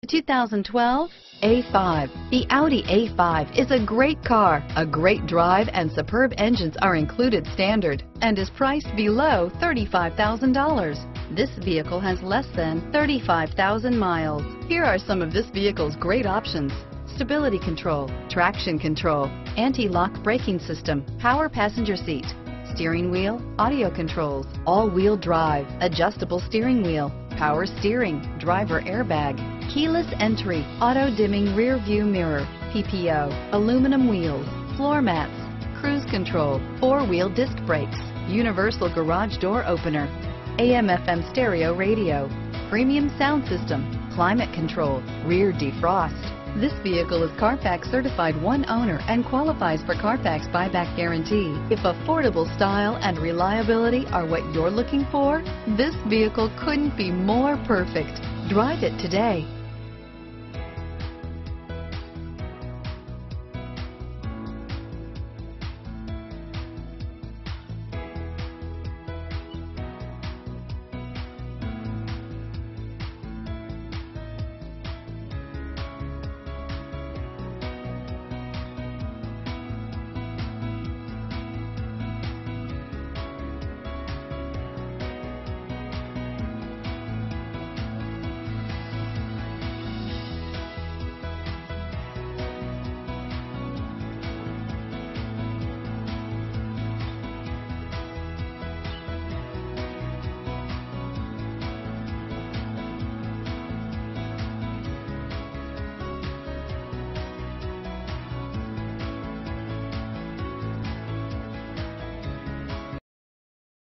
2012 A5. The Audi A5 is a great car. A great drive and superb engines are included standard and is priced below $35,000. This vehicle has less than 35,000 miles. Here are some of this vehicle's great options: stability control, traction control, anti-lock braking system, power passenger seat, steering wheel audio controls, all-wheel drive, adjustable steering wheel, power steering, driver airbag, keyless entry, auto-dimming rear view mirror, PPO, aluminum wheels, floor mats, cruise control, four-wheel disc brakes, universal garage door opener, AM/FM stereo radio, premium sound system, climate control, rear defrost. This vehicle is Carfax certified one owner and qualifies for Carfax buyback guarantee. If affordable style and reliability are what you're looking for, this vehicle couldn't be more perfect. Drive it today.